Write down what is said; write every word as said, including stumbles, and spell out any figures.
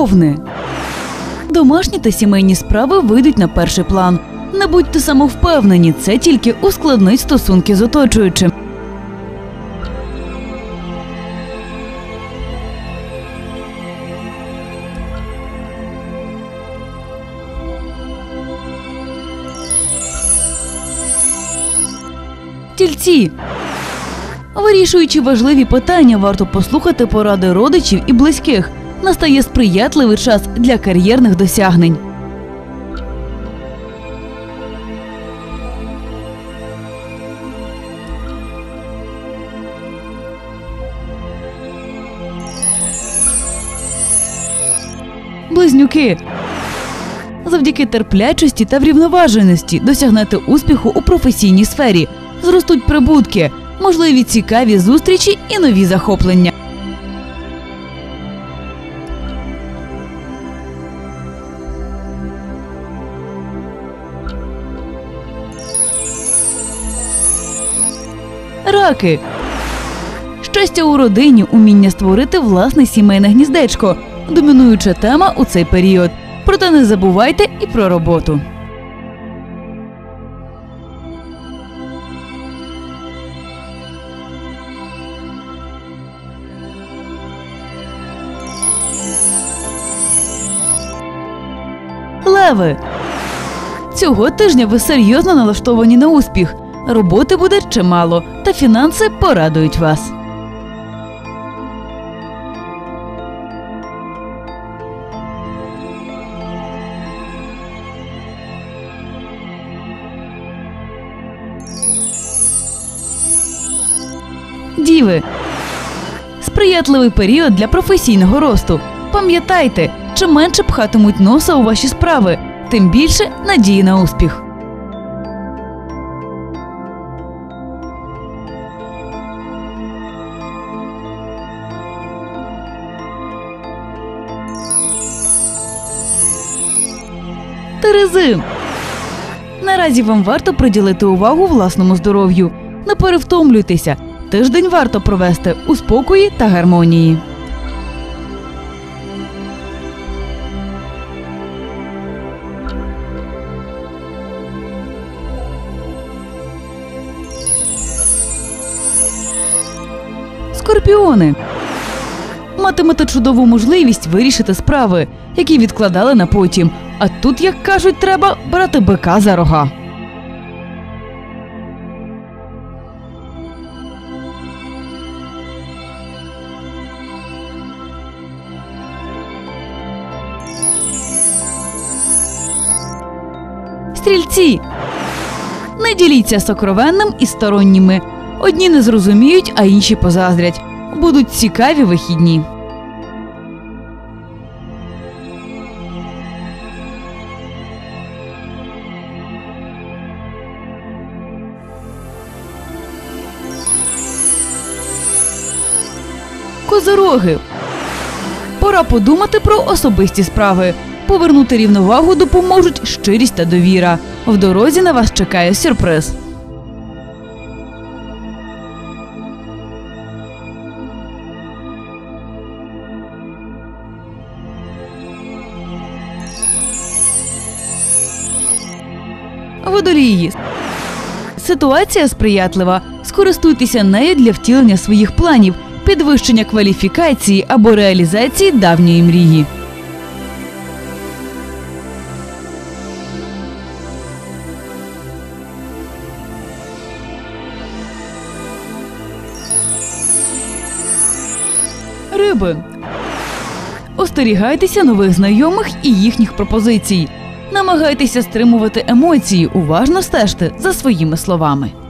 Овни. Домашні та сімейні справи вийдуть на перший план. Не будьте самовпевнені, це тільки ускладнить стосунки з оточуючим. Тільці. Вирішуючи важливі питання, варто послухати поради родичів і близьких. Настає сприятливий час для кар'єрних досягнень. Близнюки. Завдяки терплячості та врівноваженості досягнете успіху у професійній сфері. Зростуть прибутки, можливі цікаві зустрічі і нові захоплення. Раки. Щастя у родині, уміння створити власне сімейне гніздечко – домінуюча тема у цей період. Проте не забувайте і про роботу. Леви. Цього тижня ви серйозно налаштовані на успіх. Роботи буде чимало, та фінанси порадують вас. Діви. Сприятливий період для професійного росту. Пам'ятайте, чим менше пхатимуть носа у ваші справи, тим більше надії на успіх. Терези. Наразі вам варто приділити увагу власному здоров'ю. Не перевтомлюйтеся. Тиждень варто провести у спокої та гармонії. Скорпіони. Матимете чудову можливість вирішити справи, які відкладали на потім. А тут, як кажуть, треба брати бика за рога. Стрільці. Не діліться сокровенним із сторонніми. Одні не зрозуміють, а інші позаздрять. Будуть цікаві вихідні. Козороги. Пора подумати про особисті справи. Повернути рівновагу допоможуть щирість та довіра. В дорозі на вас чекає сюрприз. Водолії. Ситуація сприятлива. Скористуйтеся нею для втілення своїх планів, підвищення кваліфікації або реалізації давньої мрії. Риби. Остерігайтеся нових знайомих і їхніх пропозицій. Намагайтеся стримувати емоції, уважно стежте за своїми словами.